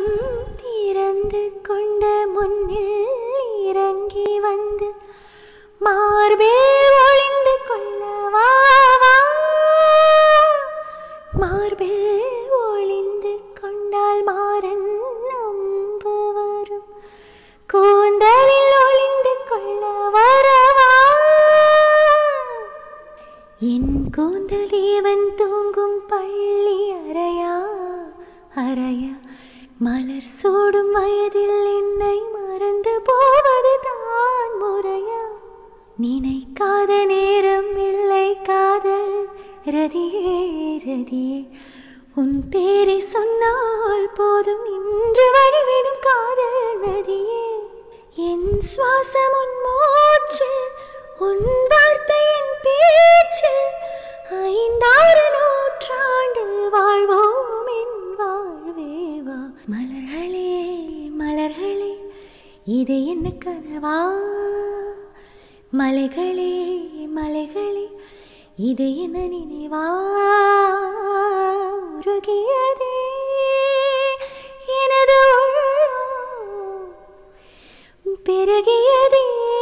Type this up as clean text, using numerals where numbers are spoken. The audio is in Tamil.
உள்ளம் திறந்து கொண்ட முன்னில் இறங்கி வந்து மார்பில் ஒளிந்து கொள்ளவா மார்பில் ஒளிந்து கொண்டால் மாறன் நம்பு வரும் கூந்தலில் ஒளிந்து கொள்ள வரவா என் கூந்தல் தேவன் தூங்கும் பள்ளி அறையா அறையா மலர் சூடும் வயதில் என்னை மறந்து போவது தான் முறையா நினைக்காத நேரம் இல்லை காதல் ரதியே ரதியே உன் பேரை சொன்னால் போதும் நின்று வழிவிடும் காதல் நதியே என் சுவாசம் உன் மூச்சில் உன் வார்த்தை என் பேச்சில் 5-6 நூற்றாண்டு வாழ்வோம் என் வாழ்வேவா மலர்களே மலர்களே இது என்ன கனவா மலைகளே மலைகளே இது என்ன நினைவா உருகியதே எனது உள்ளம் பெருகியதே